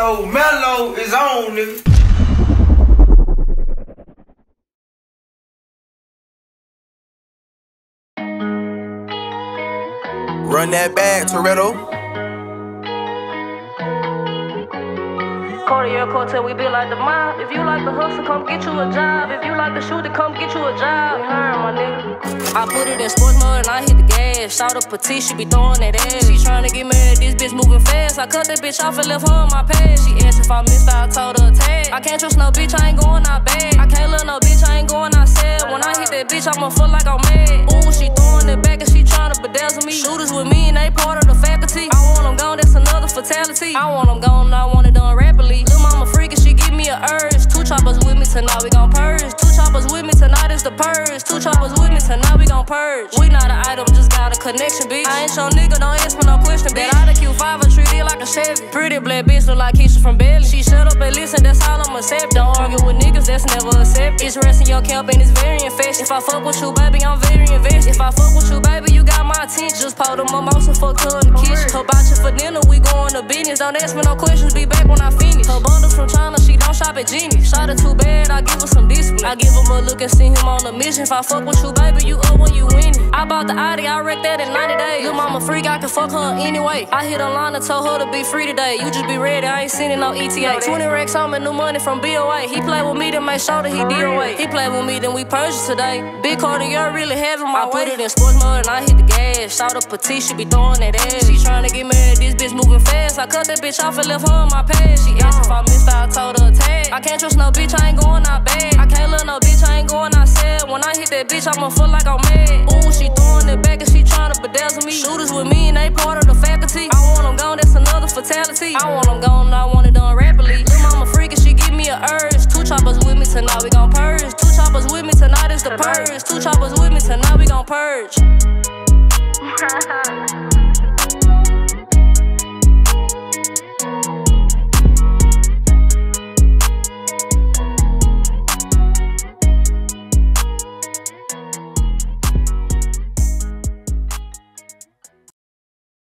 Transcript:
So Mello is on, nigga. Run that back, Toretto. Kartier, we be like the mob. If you like the hustle, come get you a job. If you like the shooter, come get you a job. You heard my nigga. I put it in sports mode and I hit the gas. Shout up petite, she be throwing that ass. She tryna get married, this bitch moving fast. I cut that bitch off and left her on my past. She asked if I missed her, I told her tag. I can't trust no bitch, I ain't going out bad. I can't let no bitch, I ain't going out sad. When I hit that bitch, I'ma feel like I'm mad. Ooh, she throwing it back and she tryna bedazzle me. Shooters with me and they part of the faculty. I want them gone, that's another fatality. I want them gone and I want it done rapidly. Lil' mama freakin', she give me a urge. 2 choppers with me tonight, we gon' purge. 2 choppers with me tonight, it's the purge. 2 choppers with me tonight, we gon' purge. We not an item, just got a connection, bitch. I ain't your nigga, don't ask me no question, bitch. That IQ5 I treat it like a Chevy. Pretty black bitch look like Keisha from Belly. She shut up and listen, that's all I'm accept. Don't argue with niggas, that's never accepted. It's rest in your camp and it's very infectious. If I fuck with you, baby, I'm very invested. If I fuck with you, baby, you got my attention. Just pour the mimosa, fuck her in the kitchen. Her bout you for dinner, we going to business. Don't ask me no questions, be back when I finish. Her bundles from China, she don't shop at Genie. Shot her too bad, I give her some discipline. I give him a look and send him on a mission. If I fuck with you, baby, you up when you winning. I bought the Audi, I wrecked that in 90 days. Lil' mama freak, I can fuck her anyway. I hit a line and told her to be free today. You just be ready, I ain't sending no ETA. 20 racks on me, new money from BOA. He played with me, then make sure that he DOA. He played with me, then we Purge today. Big Kartier really having my way. I put it in sports mode and I hit the gas. Shout up petite, she be throwing that ass. She tryna get married, this bitch moving fast. I cut that bitch off and left her on my past. She asked if I missed her, I told her tag. I can't trust no bitch, I ain't going out bad. I can't let no bitch, I ain't going out sad. When I hit that bitch, I'ma feel like I'm mad. Ooh, she throwing it back and she tryna bedazzle me. Shooters with me and they part of the faculty. I want them gone, that's another fatality. I want them gone and I want it done rapidly. Lil' mama freakin', she give me a urge. 2 choppers with me tonight, we gon' purge. 2 choppers with me tonight, it's the purge. 2 choppers with me tonight, we gon' purge.